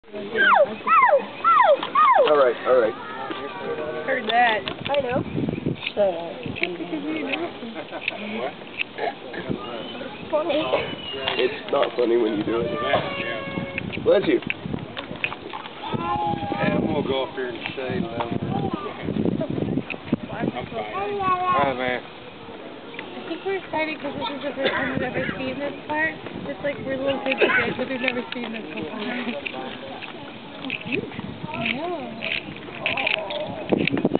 Alright, alright. Heard that. I know. Funny. It's not funny when you do it. Bless you. Yeah, I'm gonna go up here and shade a little bit. I'm fine. Alright, man. I think we're excited because this is the first time we've ever seen this part. Just like we're little kids today, but we've never seen this before. Oh, cute. I know.